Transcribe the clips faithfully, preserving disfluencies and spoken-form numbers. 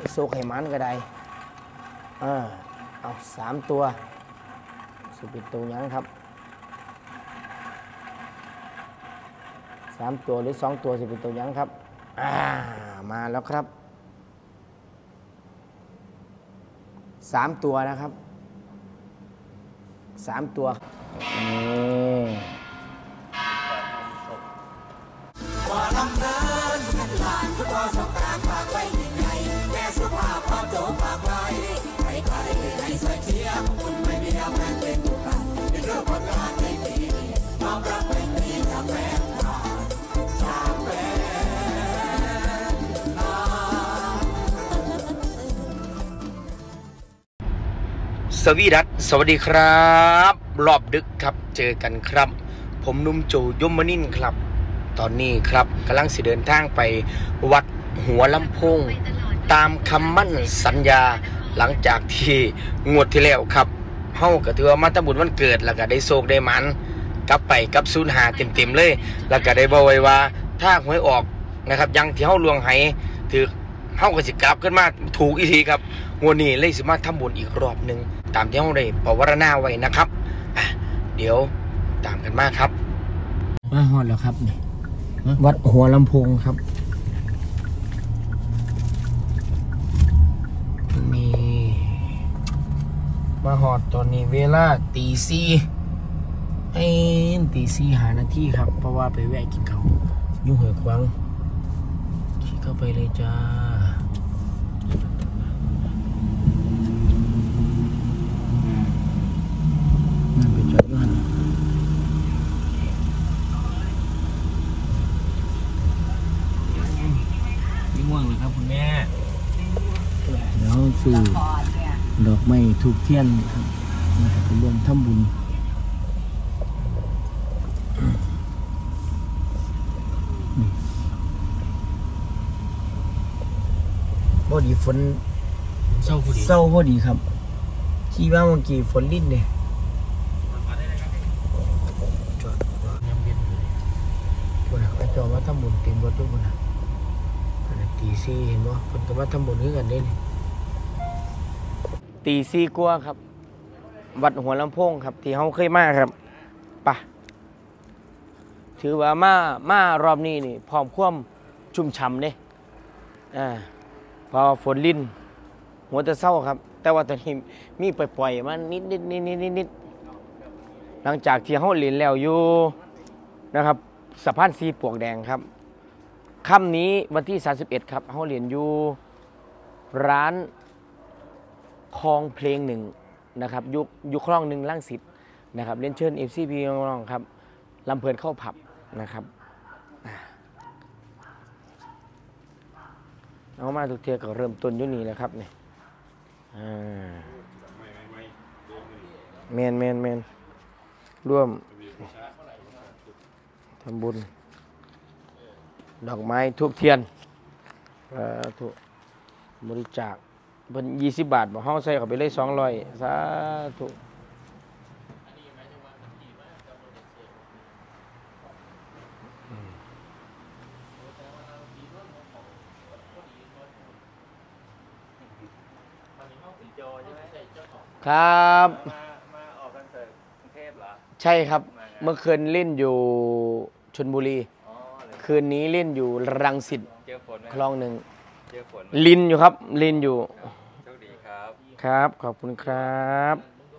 โซกไขมันก็ได้เออเอาสามตัวสิเป็นตัวยังครับสามตัวหรือสองตัวสิเป็นตัวยังครับอ่ามาแล้วครับสามตัวนะครับสามตัวอืมว่าลำเนินเงินล้านทุกความสำคัญฝากไว้ยิ่งใหญ่แม่สุภาพความโจฝากไว้ให้ใครให้สวยเชียร์คุณไม่มีแฟนเป็นทุกท่านเป็นเรื่องผลงานในปีนี้น้อมรับเป็นที่จากแฟนจากแฟนสวีดัสสวัสดีครับรอบดึกครับเจอกันครับผมนุ่มโจยมนินทร์ครับตอนนี้ครับกำลังสิเดินทางไปวัดหัวลำโพงตามคำมั่นสัญญาหลังจากที่งวดที่แล้วครับเฮาก็ถือว่ามาทำบุญวันเกิดแล้วก็ได้โชคได้หมันกลับไปกับศูนย์หาเต็มๆเลยแล้วก็ได้บอกไว้ว่าถ้าหวยออกนะครับยังที่เฮาลวงไหถือเฮาก็สิกลับขึ้นมาถูกอีทีครับงวดนี้เลยสิมาทำบุญอีกรอบนึงตามที่เฮาได้ปวารณาไว้นะครับเดี๋ยวตามกันมาครับมาฮอดแล้วครับนี่วัดหัวลำโพงครับนี่มาหอดตอนนี้เวลาตีสี่ไอ้ตีสี่หานาทีครับเพราะว่าไปแวะกินข้าวยุ่งเหยิงวังขี่เข้าไปเลยจ้านั่นไปจอดอยู่หันง่วงเลยครับคุณแม่แล้วสื่อดอกไม้ทูบเทียนครับไปรวมทำบุญพอดีฝนเศร้าพอดีเศร้าพอดีครับขี่บ้างเมื่อกี้ฝนลิ้นเนี่ยจอดยามเย็นเลยคนอ่ะก็จอดว่าทำบุญเต็มรถด้วยคนอ่ะตีสี่เห็นบ่คนก็มาทำบุญด้วยกันเด้ตีสี่กว่าครับวัดหัวลำโพงครับที่เฮาเคยมาครับปะถือว่ามามารอบนี้นี่พร้อมความชุ่มฉ่ำเด้อ่าพอฝนลิ้นหัวจะเศร้าครับแต่ว่าตอนนี้มีปล่อยๆมานิดนิดนิดนิดนิดนิดหลังจากที่เฮาเล่นแล้วอยู่นะครับสะพานสีปวกแดงครับค่ำนี้วันที่สามสิบเอ็ดครับเขาเรียนอยู่ร้านคลองเพลงหนึ่งนะครับยุคยุคคลองหนึ่งล่างสิทธิ์นะครับเรียนเชิญเอฟซีพีน้องๆครับลำเพลินเข้าผับนะครับเอามาทุกเทียก็เริ่มต้นยุ่นี่แหละครับเนี่ยแมนแมนแมนร่วมทำบุญดอกไม้ทูบเทียนถูกบริจาคเป็นยี่สิบบาทบอกห้องใส่เขาไปเลยสองร้อยสาธุครับมาออกคอนเสิร์ตกรุงเทพเหรอใช่ครับเมื่อคืนเล่นอยู่ชลบุรีคืนนี้เล่นอยู่รังสิตคลองหนึ่งลินอยู่ครับลินอยู่โชคดีครับครับขอบคุณครับ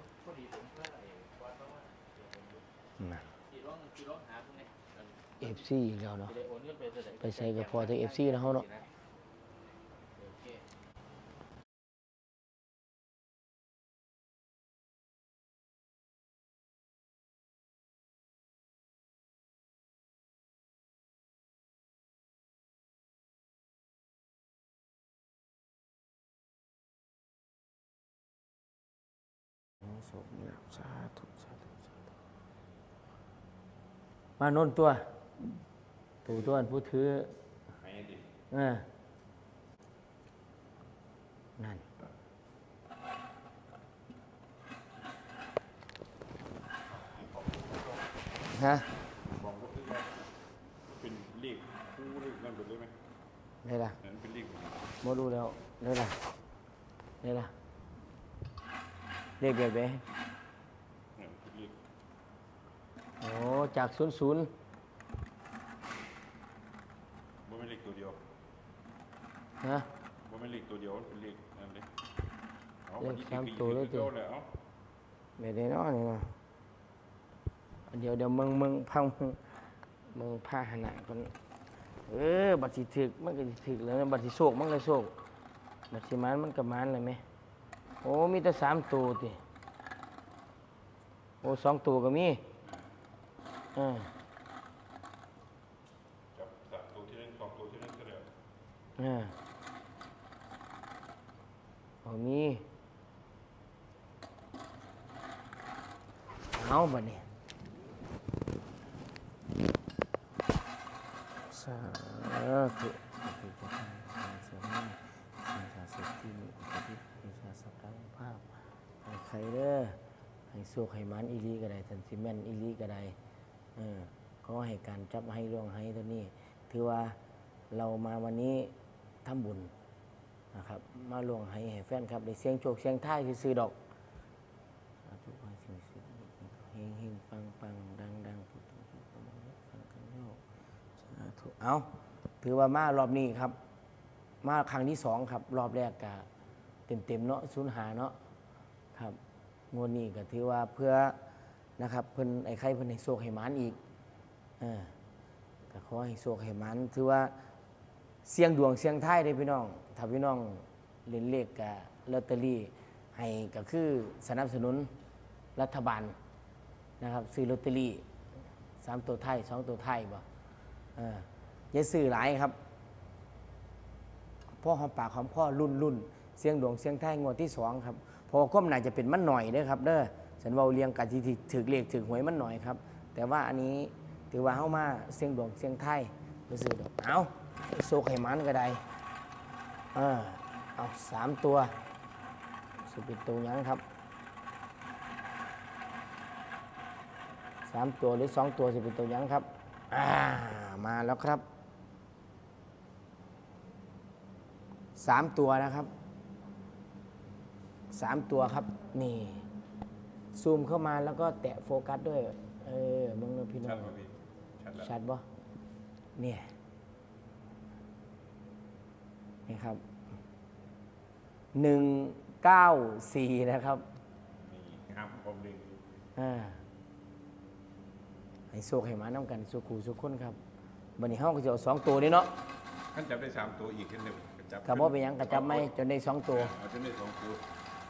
เอฟซีเราเนาะไปใส่กับพอทั้งเอฟซีนะเขาเนาะสาธุสาธุสาธุมาโน่นตัวตัวตัวผู้ถืออ่านั่นฮะเป็นเลขคู่เลขนั่นเป็นเลยไหมไม่ล่ะเป็นเลขโมดูแล้วนี่ล่ะนี่ล่ะเรียกแบบไหนโอ้จากศูนย์ศูนย์บ่เป็นเลขตัวเดียวฮะบ่เป็นเลขตัวเดียวเป็นเลขนั่นเลยเลขสามตัวแล้วตัวแบบนี้เนาะนี่นะเดี๋ยวเดี๋ยวมึงมึงพังมึงผ้าหนาคนเออบัตรสีถึกมันก็ถึกแล้วบัตรสีโศกมันก็โศกบัตรสีมันมันก็มันเลยไหมโอ้มีแต่สามตัวติโอ้สองตัวก็มีอ่าจับสามตัวที่หนึ่งสองตัวที่หนึ่งก็ได้อ่าโอ้มีเอาบัดนี้สาธุปิจารณาสมาสังสารสุขีมิปฏิปิชาสัพพะภาพให้ใครเด้อให้โชคให้มันอีลีก็ได้ทันซิแม่นอีลีก็ได้เออขอให้การจับให้ร่วงให้ตัวนี้ถือว่าเรามาวันนี้ทำบุญนะครับมาร่วงให้ให้แฟนครับได้เสียงโชคเสียงท้ายซื้อดอกสาธุให้สิ่งสิ่งเฮงเฮงปังปังดังดังพุทธพุทธมงคลฟังกันโยสาธุเอาถือว่ามารอบนี้ครับมาครั้งที่สองครับรอบแรกกะเต็มเต็มเนาะสูญหาเนาะครับงวดนี้ก็ถือว่าเพื่อนะครับเพิ่นไอ้ไข่เพิ่นให้โชคให้หมานอีกเออก็ขอให้โชคให้หมานถือว่าเสียงดวงเสียงท้ายได้พี่น้องถ้าพี่น้องเล่นเลขกับลอตเตอรี่ให้ก็คือสนับสนุนรัฐบาลนะครับซื้อลอตเตอรี่สามตัวไทยสองตัวไทยบ่เอออย่าซื้อหลายครับพ่อหอมปากหอมคอรุ่นรุ่นเสียงดวงเสียงไทยงวดที่สองครับพอก้มหน่าจะเป็นมันหน่อยเด้อครับเด้อฉันว่าเรียงกันที่ถือเลขถือหวยมันหน่อยครับแต่ว่าอันนี้ถือว่าเข้ามาเสียงดวงเสียงไทยไปซื้อดอกเอาโซกให้มันก็ได้เออเอาสามตัวสิเป็นตัวยังครับสามตัวหรือสองตัวสิเป็นตัวยังครับอ่ามาแล้วครับสามตัวนะครับสามตัวครับนี่ซูมเข้ามาแล้วก็แตะโฟกัสด้วยเออมึงเลยพี่น้องชัดบ่เนี่ยนี่ครับหนึ่งเก้าสี่นะครับนี่ครับผมดึงอ่าให้โชคให้มาน้ำกันสุขูสุขคนครับบันนี้ห้องก็จะเอาสองตัวนี่เนาะท่านจับได้สามตัวอีกขึ้นหนึ่งจับว่าเป็นยังกระจับไหมจนได้สองตัวเอาจนได้สองตัว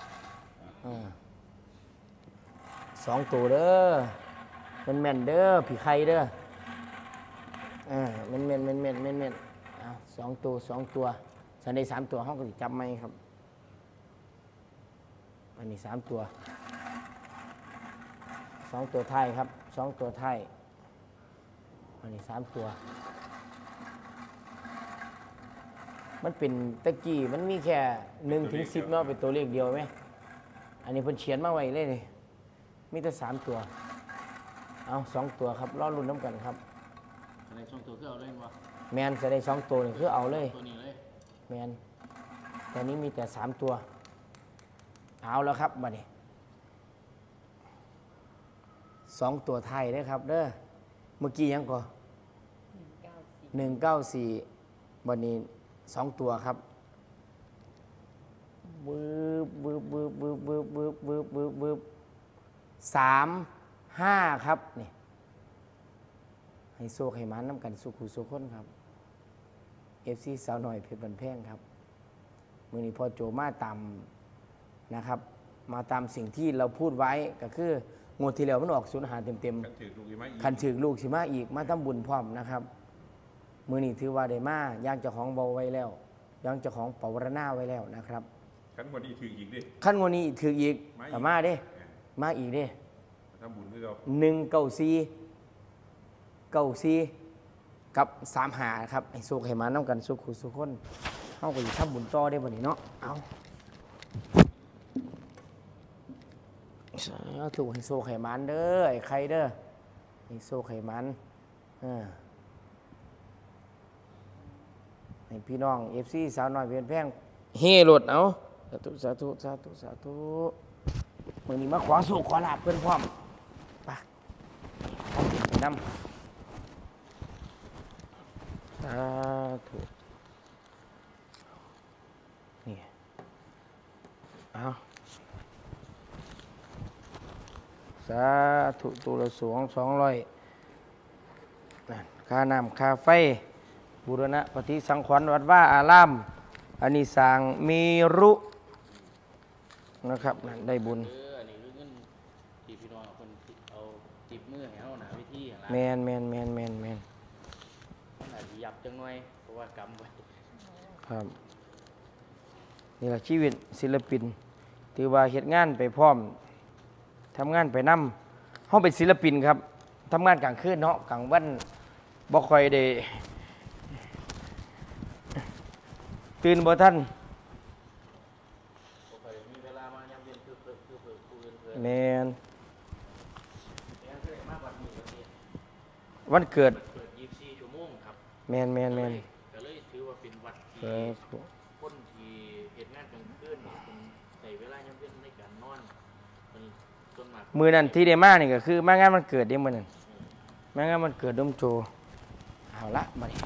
สองตัวเด้อมันแม่นเด้อผีไข่เด้ออ่ามันแม่นมันแม่นมันแม่นเอาสองตัวสองตัวฉันได้สามตัวห้องก็จะจับไหมครับอันนี้สามตัวสองตัวไทยครับสองตัวไทยอันนี้สามตัวมันเป็นตะกี้มันมีแค่หนึ่งถึงสิบเนาะเป็นตัวเลขเดียวไหมอันนี้เพิ่นเขียนมาไว้เลยนี่มีแต่สามตัวเอาสองตัวครับรอลุ้นน้ำกันครับในสองตัวคือเอาเล่นวะแมนจะได้สองตัวนี่คือเอาเลยตัวนี้เลยแมนตอนนี้มีแต่สามตัวเอาแล้วครับบัดนี้สองตัวไทยได้ครับเด้อเมื่อกี้ยังก่อหนึ่งเก้าสี่บัดนี้สองตัวครับวืบวืบวืบวืบวืบวืบวืบวืบวืบสามห้าครับนี่ให้โชคให้มันน้ำกันสุขุสุขคนครับเอฟซีสาวหน่อยเพชรบันแพงครับมือนี้พอโจมาตามนะครับมาตามสิ่งที่เราพูดไว้ก็คืองวดที่แล้วมันออกศูนย์หาเต็มๆคันถือลูกสิมาอีกมาทำบุญพร้อมนะครับมือนี้ถือว่าได้มาย่างเจ้าของเบาไว้แล้วย่างเจ้าของเป่าวรณาไว้แล้วนะครับขั้นวันนี้ถืออีกดิขั้นวันนี้ถืออีกกับมาเด้มาอีกเด้ทำบุญด้วยเราหนึ่งเก้าสี่เก้าสี่กับสามหาครับให้สุขให้มาน้ำกันสุขสุขคนเข้าไปทำบุญต่อได้บ่นี้เนาะเอาถูกให้โซไขมันเด้อไอ้ใครเด้อให้โซไขมันให้พี่น้องเอฟซีสาวน้อยเพียนแพงเฮ่รถเอาสาธุสาธุสาธุสาธุมื้อนี้มาขอสุขขอลาภเพิ่นพร้อมไปเอาเก็บไปนำสาธุนี่เอาสาธุตัวละสองสองร้อยนั่นค่าน้ำค่าไฟบูรณะปฏิสังขรณ์วัดว่าอารามอันนี้สร้างมีรุนะครับนั่นได้บุญเอออันนี้คือเงินที่พี่น้องคนเอาจิบมือให้เฮาหน้าวิธีหั่นล่ะแมนแมนแมนแมนแมนมันอาจสิยับจังหน่อยเพราะว่ากำไว้ครับนี่แหละชีวิตศิลปินถือว่าเฮ็ดงานไปพร้อมทำงานไปนำเฮาเป็นศิลปินครับทำงานกลางคืนเนาะกลางวันบ่ค่อยได้ตื่นบ่ทันบ่ค่อยมีเวลามายามเย็นคือเพิ่นคือเพิ่นผู้อื่นเพิ่นแมนแม่นคือมาบัดนี้บัดนี้วันเกิดเปิดยี่สิบสี่ชั่วโมงครับแมนแมนแมนก็เลยถือว่าเป็นวัดเอที่อคนที่เฮ็ดงานกลางคืนนี่เพิ่นใช้เวลายามเย็นในการนอนเพิ่นส่วนมากมือนั้นที่ได้มานี่ก็คือมางานวันเกิดเด้มื้อนั้นมางานวันเกิดดมโจเอาละบัดนี้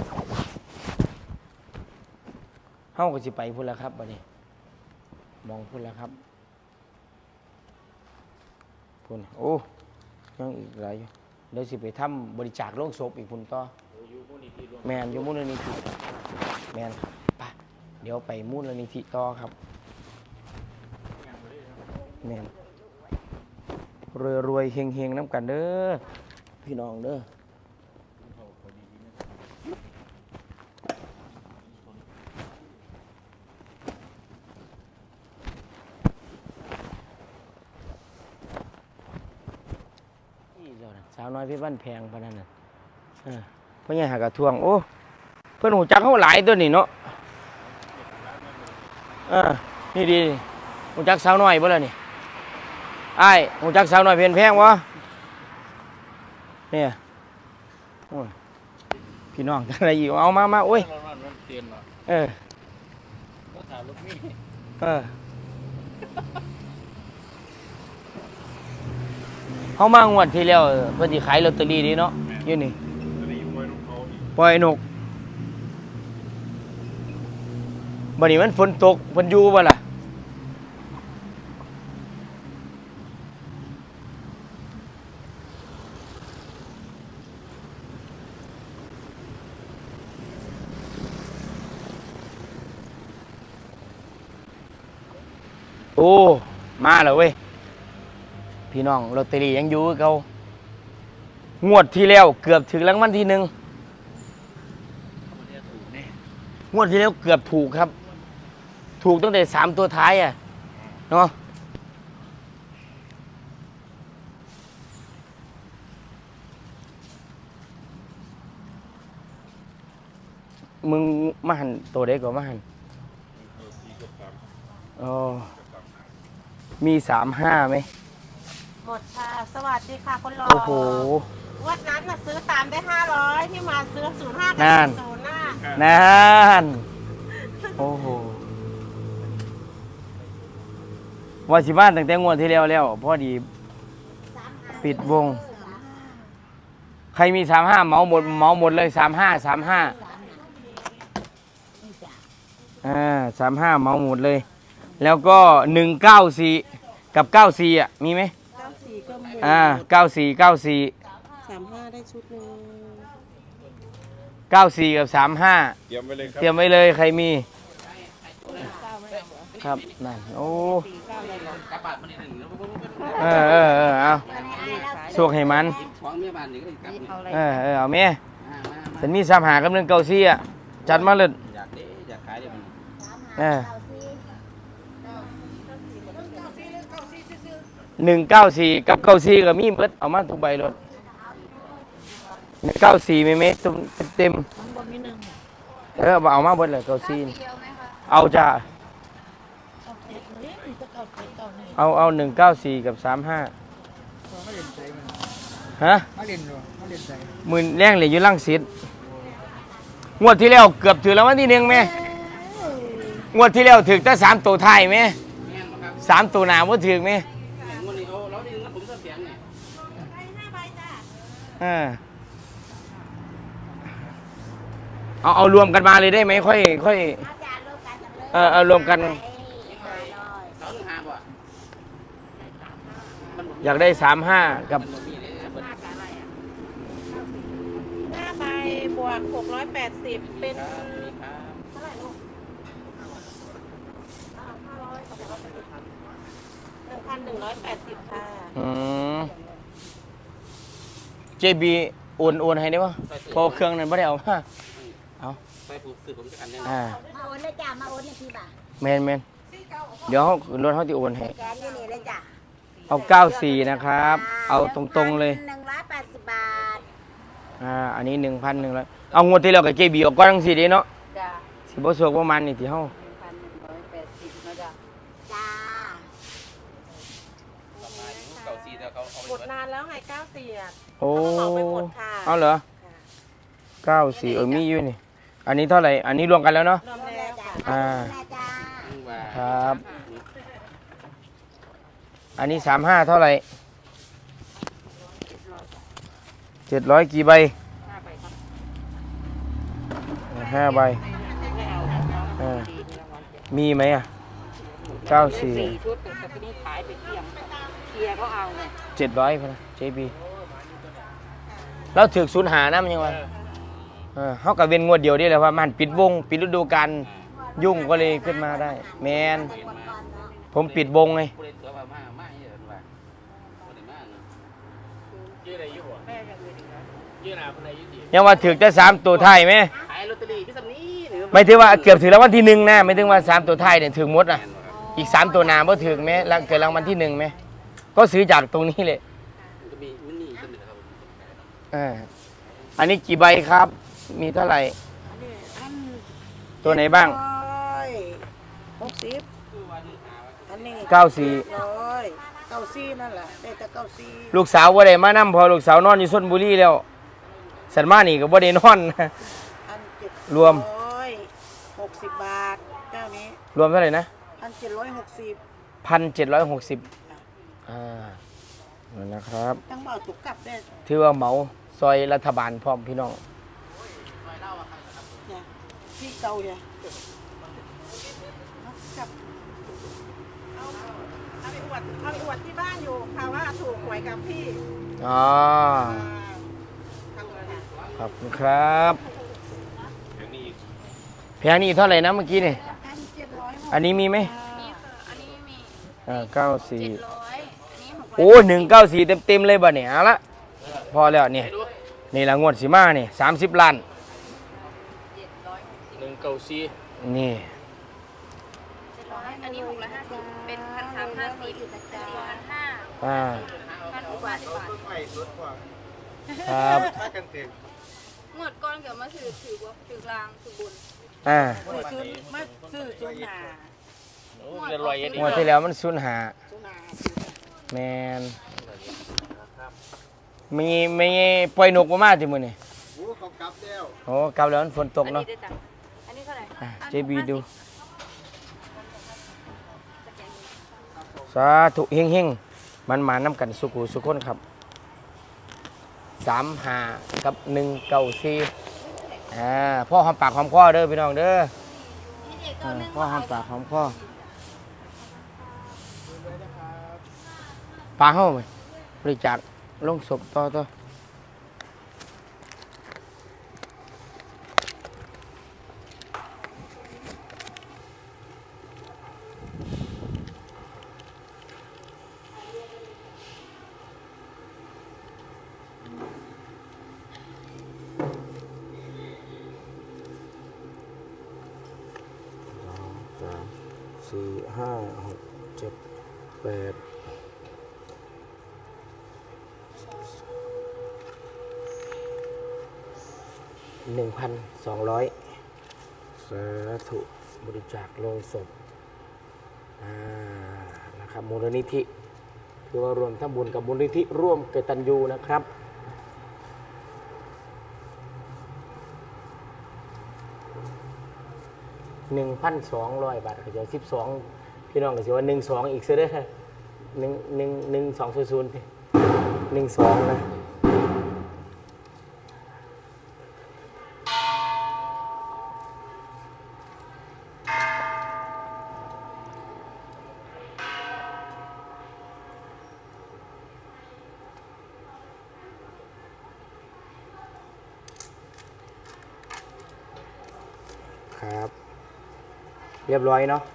เฮาก็สิไปพุ่นแล้วครับบัดนี้มองพุ่นแล้วครับพุ่นโอ้ยังอีกหลายอยู่เดี๋ยวสิไปทำบริจาคโลงศพอีกพุ่นต่ออยู่มูลนิธิรวมแมนอยู่มูลนิธิแมนไปเดี๋ยวไปมูลนิธิต่อครับงานบ่ได้ครับแมนรวยรวยๆเฮงเฮงๆน้ำกันเด้อพี่น้องเด้อสาวน้อยพี่บ้านแพงพะนั่นน่ะเออเพื่อนหากระทวงโอ้เพื่อนหูจักเขาหลายตัวนี่เนาะอ่านี่ดีหูจักสาวน้อยบ่ล่ะนี่ไอ้หูจักสาวน้อยเพียนแพงวะเนี่ยโอ้ยพี่น้องอะไรอยู่เอามามาโอ้ยมันมันเตียนเนาะเออก็ถามรถมีเออเขามางวดที่แล้วเพื่อนที่ขายลอตเตอรี่นี่เนาะอยู่นี่จะได้ปล่อยลูกเขาอีกปล่อยนกบัดนี้มันฝนตกเพิ่นอยู่บ่ล่ะโอ้มาแล้วเว้ยพี่น้องลอตเตอรี่ยังอยู่คือเก่างวดที่แล้วเกือบถึงรางวัลที่หนึ่งมันจะถูกแน่งวดที่แล้วเกือบถูกครับ ถูกตั้งแต่สามตัวท้ายอ่ะเนาะมึงมาหันตัวเด็กกว่ามาหันเออสี่กับสามอ๋อกับสามหามีสามห้าไหมหมดค่ะ สวัสดีค่ะคนรอโอ้โหวันนั้นน่ะซื้อตามได้ห้าร้อยที่มาซื้อศูนย์ห้านั่นศูนย์หน้านั่นโอ้โหว่าสิบ้านตั้งแต่งวดที่แล้วแล้วพอดีปิดวง ใครมีสามห้าเหมาหมดเหมาหมดเลยสามห้าสามห้าอ่าสามห้าเหมาหมดเลย แล้วก็หนึ่งเก้าสี่กับเก้าสี่อ่ะมีไหมเก้าสี่ก็หมดอ่าเก้าสี่เก้าสี่สามห้าได้ชุดหนึงเก้าสี่กับสามห้าเตรียมไว้เลยครับเตรียมไว้เลยใครมีครับนั่นโอ้สี่เก้าเลยเหรอกระบะมันนี่หนึ่งแล้วมันเป็นเออเออเออเอาสวกให้มันของเมียบ้านนี่ก็กลับนี่เอาอะไรเออเออเอาแม่มามาฉันมีสามหากับหนึ่งเก้าสี่อ่ะจัดมาเลยอยากเด้อยากขายเดี๋ยวมันเออหนึ่งเก้าสี่กับเก้าสี่ก็มีเบิดเอามาทุกใบรถเก้าสี่ไม่เม็ดเต็มมันบนมีหนึ่งเออเอามาเบิดเลยเก้าสี่เอาจ้าเอาเจ็ดเลยจะเก้าเจ็ดเก้าหนึ่งเอาเอาหนึ่งเก้าสี่กับสามห้าฮะมาเล่นอยู่มาเล่นใจหมื่นแรงเหลืออยู่ล่างสิทธิ์งวดที่แล้วเกือบถึงแล้ววันที่หนึ่งไหมเงวดที่แล้วถึงแต่สามตัวไทายไหมสามตัวหนาว่าถึงไหมเออเอาเอารวมกันมาเลยได้ไหมค่อยค่อยเออเอารวมกันอยากได้สามห้ากับห้าใบบวกหกร้อยแปดสิบเป็นหนึ่งพันหนึ่งร้อยแปดสิบค่ะอืมเจบีโอนโอนให้ได้ปะพอเครื่องนั้นไม่ได้เอามาเอาไปผูกสื่อผมจะกันได้อ่ามาโอนเลยจ้ามาโอนในที่บ่าแมนแมนเดี๋ยวเขารถเขาจะโอนให้แกนนี่เลยจ้าเอาเก้าสี่นะครับ เอาตรงๆเลยหนึ่งร้อยแปดสิบบาทอ่าอันนี้หนึ่งพันหนึ่งร้อยเอางวดที่เรากับเจบีออกก้อนทั้งสี่ดีเนาะจ้าสิบสวกประมาณนี่ที่เขาหนึ่งพันหนึ่งร้อยแปดสิบนะจ้าจ้าหมดนานแล้วไงเก้าสี่อ่ะโอ้เอาเหรอเก้าสี่เออมีอยู่นี่อันนี้เท่าไหร่อันนี้รวมกันแล้วเนาะรวมแล้วค่ะอ่าครับอันนี้สามห้าเท่าไหร่เจ็ดร้อยกี่ใบห้าใบมีไหมอ่ะเก้าสี่เจ็ดร้อยคนเจบีแล้วถือศูนย์หานะมันยังไงเขากับเว้นงวดเดียวได้เลยว่ามันปิดวงปิดฤดูกาลยุ่งก็เลยขึ้นมาได้แมนผมปิดวงไงยังว่าถือแต่สามตัวไทยไหมไม่ถือว่าเกือบถือแล้ววันที่หนึ่งนะไม่ถึงว่าสามตัวไทยเนี่ยถือหมดอ่ะอีกสามตัวนาเมื่อถือไหมแล้วเกิดรางวัลที่หนึ่งไหมก็ซื้อจากตรงนี้เลยอันนี้กี่ใบครับมีเท่าไหร่ตัวไหนบ้างหกสิบอันนี้เก้าสี่ร้อยเก้าสี่นั่นแหละได้แต่เก้าสี่ลูกสาวว่าได้มานั่พอลูกสาวนอนอยู่ชลบุรีแล้วสันมานี่ก็บ่ได้นอนรวมหกสิบบาทเจ้านี้รวมเท่าไหร่นะพันเจ็ดร้อยหกสิบพันเจ็ดร้อยหกสิบอ่านะครับตั้งเบาตุกกลับได้ถือว่าเหมาซอยรัฐบาลพร้อมพี่น้องที่เก่าเนี่ยกับเอาเอาไปอวดเอาไปอวดที่บ้านอยู่ค่ะว่าถูกหวยกับพี่อ๋อขอบคุณครับแพงนี่เท่าไหร่นะเมื่อกี้นี่อันนี้มีไหมอันนี้มีอ่าเก้าสี่โอ้หนึ่งเก้าสี่เต็มเต็มเลยบ่เนี่ยเอาละพอแล้วเนี่ยนี่ละงวดสีมาเนี่ยสามสิบล้านหนึ่งเก้าสี่นี่อันนี้หกร้อยห้าสิบเป็นพันสามห้าสิบสี่พันห้าอ่าพันหกบาทบาทครับหมดก้อนเกี่ยวมาถือถือว่าถือกลางถือบุญอ่าซื้อมาซื้อซุนหาหมดที่แล้วมันซุนหาแมนมีมีปล่อยนกมาที่มือนี่โอ้เขากลับแล้วโอ้กลับแล้วฝนตกเนาะอันนี้เท่าไหร่เจบีดูสาธุเฮงเฮงมันมาน้ำกันสุขุสุขคนครับสามหากับหนึ่งเก้าสี่อ่าพ่อหอมปากหอมคอเด้อพี่น้องเด้อพ่อหอมปากหอมคอปลาเข้าไหมบริจาคลงศพต่อต่อสี่ห้าหกเจ็ดแปดหนึ่งพันสองร้อยสาธุบริจาคโลงศพนะครับมูลนิธิคือว่ารวมทั้งบุญกับมูลนิธิร่วมกตัญญูนะครับหนึ่งพันสองร้อยบาทก็จะสิบสองพี่น้องก็สิว่าหนึ่งสองอีกเสียได้หนึ่งหนึ่งหนึ่งสองศูนย์ศูนย์หนึ่งสองนะครับเรียบร้อยเนาะ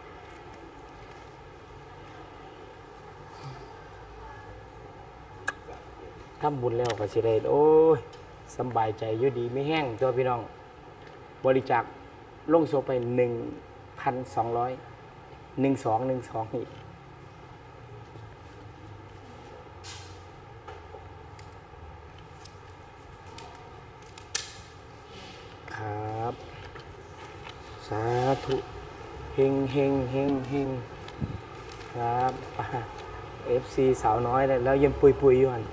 ทำบุญแล้วก็สิได้โอ้ยสบายใจอยู่ดีไม่แห้งตัวพี่น้องบริจาคลงศพไปหนึ่งพันสองร้อยหนึ่งสองหนึ่งสองอีกครับสาธุเฮงเฮงเฮงเฮงครับเอฟซีสาวน้อยแล้วยังปุยปุยอยู่หัน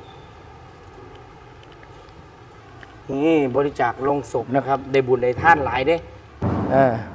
นี่บริจาคลงศพนะครับได้บุญได้ท่านหลายเด้เออ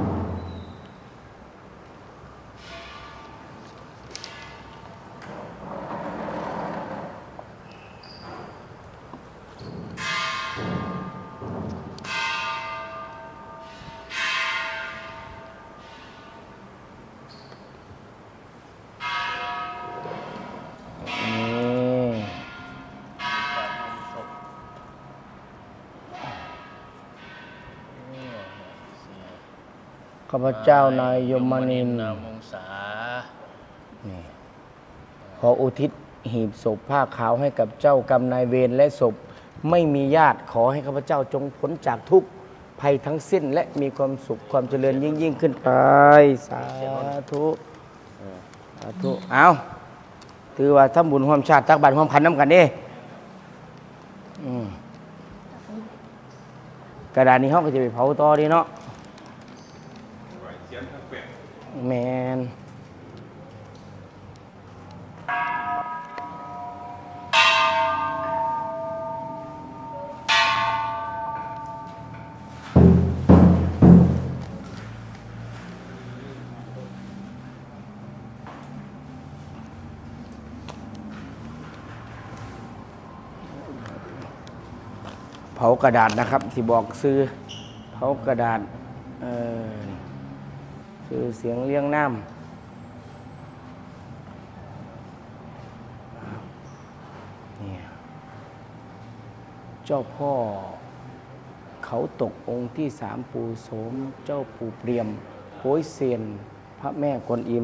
ข้าพเจ้านายยมนินทร์นามวงศาขออุทิศหีบศพผ้าขาวให้กับเจ้ากรรมนายเวรและศพไม่มีญาติขอให้ข้าพเจ้าจงพ้นจากทุกข์ภัยทั้งสิ้นและมีความสุขความเจริญยิ่งยิ่งขึ้นไปสาธุสาธุเอาถือว่าทำบุญร่วมชาติตักบาตรร่วมขันน้ำกันเด้อืมกระดาษนี้เขาก็จะไปเผาต่อดีเนาะแมนเผากระดาษนะครับที่บอกซื้อเผากระดาษเออคือเสียงเลี้ยงน้ำเนี่ยเจ้าพ่อเขาตกองค์ที่สามปู่โสมเจ้าปู่เปรียมโป้ยเซียนพระแม่กวนอิม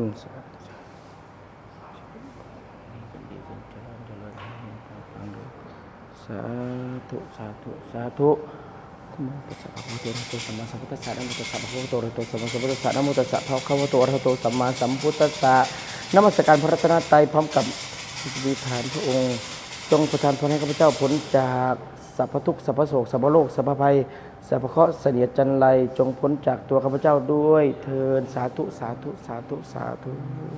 สาธุสาธุสาธุนะโมตัสสะภะคะวะโตอะระหะโตสัมมาสัมพุทธัสสะนะโมตัสสะภะคะวะโตอะระหะโตสัมมาสัมพุทธัสสะนะโมตัสสะภะคะวะโตอะระหะโตสัมมาสัมพุทธัสสะนมัสการพระรัตนตรัยพร้อมกับอธิษฐานพระองค์จงประทานพรให้ข้าพเจ้าพ้นจากสัพพทุกข์สัพพโศกสัพพโรคสัพพภัยสัพพเคราะห์เสนียดจันไรจงพ้นจากตัวข้าพเจ้าด้วยเถิดสาธุสาธุสาธุสาธุ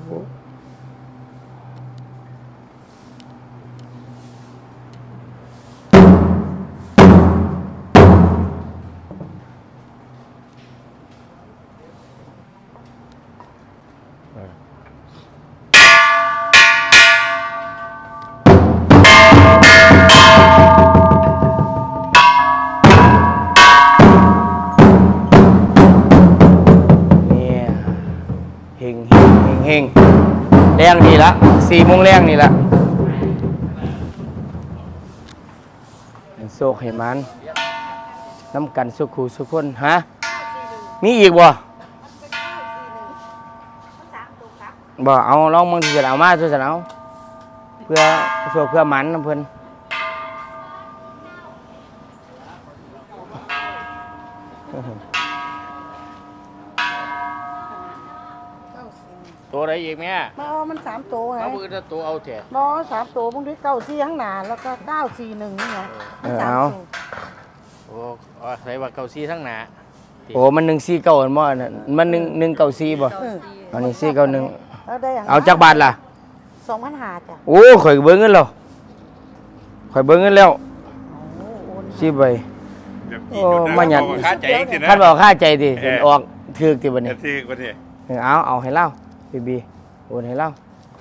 แรงนี่ละสี่โมงแรงนี่ละโซกให้มันน้ำกันสุขูสุขคนฮะมีอีกบ่บ่เอาลองมึงจะเอามาช่วยฉันเอาเพื่อโซเพื่อมันนะเพื่อนตัวอะไรอีกแม่มาเอามันสามตัวไงเอามือจะตัวเอาแถะบอสามตัวมึงด้วยเก้าสี่ข้างหน้าแล้วก็เก้าสี่หนึ่งนี่ไงมันสามตัวโอ้ใส่ว่าเกาซีทั้งหนาโอ้มันหนึ่งสี่เก้าอันบ่น่ะมันหนึ่งหนึ่งเก้าสี่บ่อันนี้สี่เก้าหนึ่งเอาจากบาทล่ะสองพันห้าจ้ะโอ้ข่อยเบิ้งเงินแล้วข่อยเบิ้งเงินแล้วสี่ใบโอ้มาหยัดค่าใจสินะท่านบอกค่าใจดิออกถือกติบันนี้เฮ็ดที่วันนี้เอาเอาให้เล่าบีบีโอนให้เล่า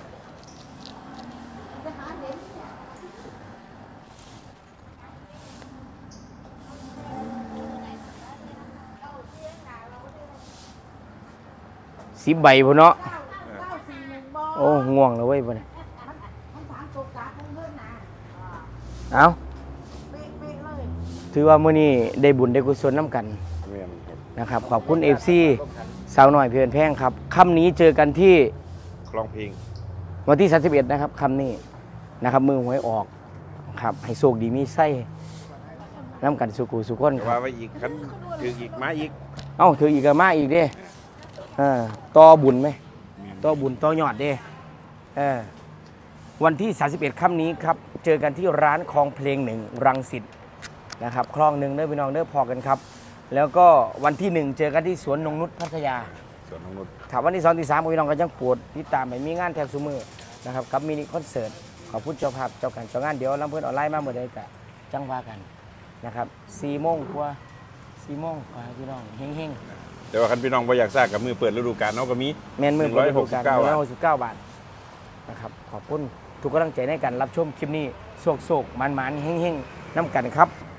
สิบใบพุ่นเนาะเก้าสี่หนึ่งบอโอ้ง่วงแล้วเว้ยพุ่นมันสามตัวกาคงเพิ่มนะเอาเป๊ะเป๊ะเลยถือว่ามื้อนี้ได้บุญได้กุศลน้ำกันแม่นครับนะครับขอบคุณ เอฟ ซี สาวหน่อยเพื่อนแพงครับค่ำนี้เจอกันที่คลองเพลงวันที่สามสิบเอ็ดนะครับค่ำนี้นะครับมือหวยออกครับให้โชคดีมีไส้น้ำกันสุกูสุก้นคว่ารับไว้อีกคันถืออีกมาอีกเอ้าถืออีกก็มาอีกเด้เออต่อบุญไหมต่อบุญต่อยอดเด้เออวันที่สามสิบเอ็ดค่ำนี้ครับเจอกันที่ร้านคลองเพลงหนึ่งรังสิตนะครับคลองหนึ่งเด้อพี่น้องเด้อพอกันครับ แล้วก็วันที่หนึ่งเจอกันที่สวนนงนุชพัทยาส่วนของนุชถามวันที่สองที่สามพี่น้องก็ยังปวดติดตามไปมีงานแทบซุมือนะครับกับมินิคอนเสิร์ตขอบคุณเจ้าภาพเจ้าการเจ้างานเดี๋ยวลำเพื่อนออนไลน์มาเมื่อใดกะจังว่ากันนะครับสี่โมงกว่าสี่โมงกว่าพี่น้องเฮงแต่ว่าคันพี่น้องบ่อยากทราบกับมือเปิดฤดูกาลเนาะก็มีๆแมนมือหนึ่งร้อยหกสิบเก้าหนึ่งร้อยหกสิบเก้าบาทนะครับขอบคุณทุกกำลังใจในการรับชมคลิปนี้โศกโศกมันมันๆเฮงๆน้ำกันครับ